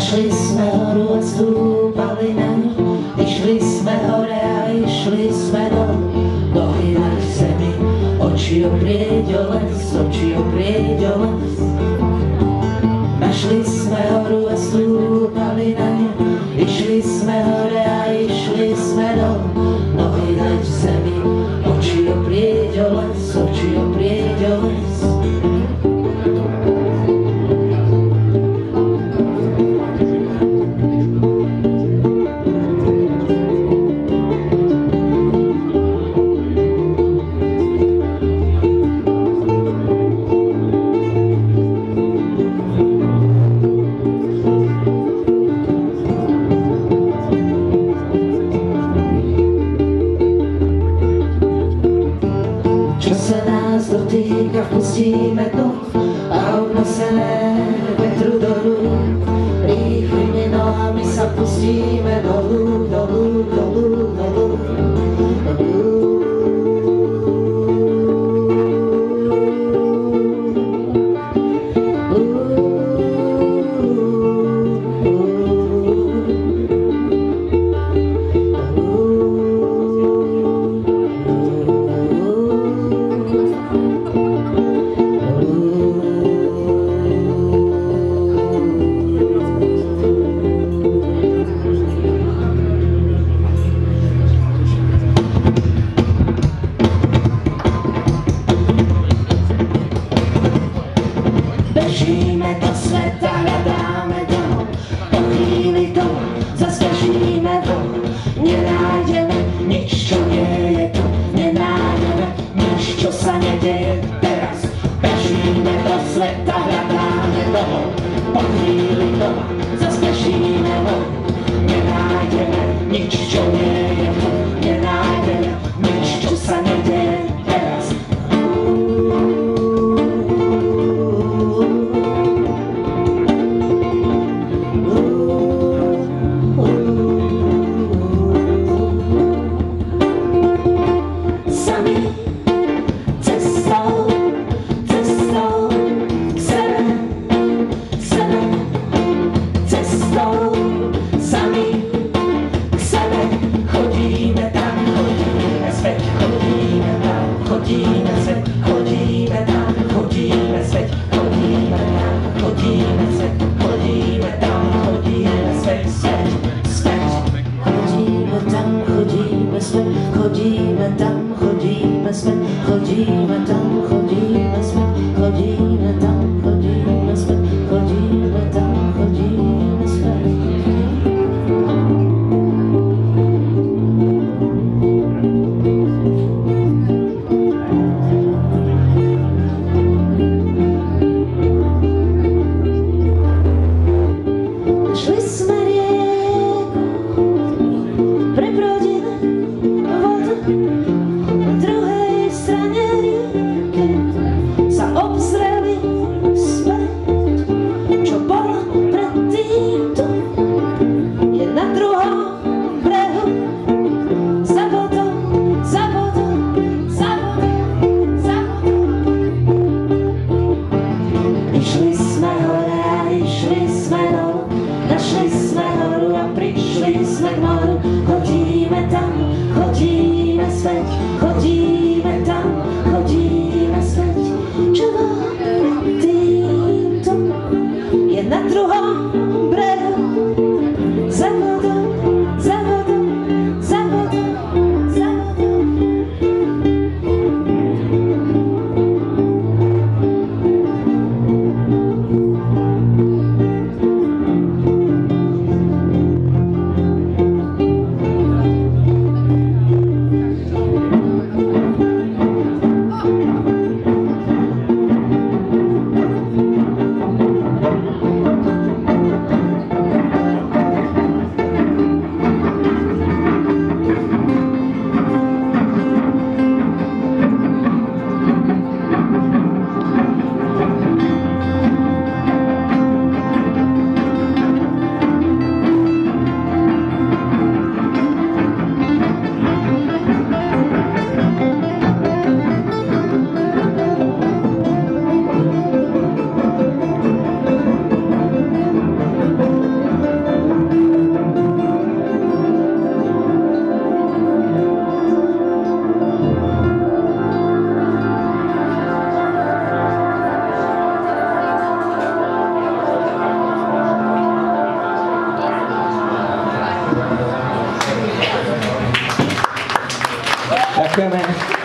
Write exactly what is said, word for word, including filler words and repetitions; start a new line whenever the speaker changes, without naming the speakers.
Našli jsme horu a stúpali na ňu, išli sme hore a išli sme dolu. Nohy na zemi, oči oprieť o les, oči oprieť o les. Našli sme horu a stúpali na ňu, išli sme hore a išli sme dolu. Nohy na zemi, oči oprieť o les, oči oprieť o les. Pustíme to a odnosené vetru do rúk. Rýchlými nohami sa pustíme dolů, dolů, dolů, dolů, dolů. Bežíme do sveta, hľadáme domov, po chvíli domov, zas bežíme domov. Nenájdeme nič, čo nie je tu, nenájdeme nič, čo sa nedeje teraz. Bežíme do sveta, hľadáme domov, po chvíli domov, zas bežíme domov. Nenájdeme nič, čo nie je tu, nenájdeme nič, čo sa nedeje teraz. Chodíme tam, chodíme zpět, chodíme tam, chodíme zpět, chodíme tam, chodíme zpět, chodíme tam, chodíme zpět. Děkujeme.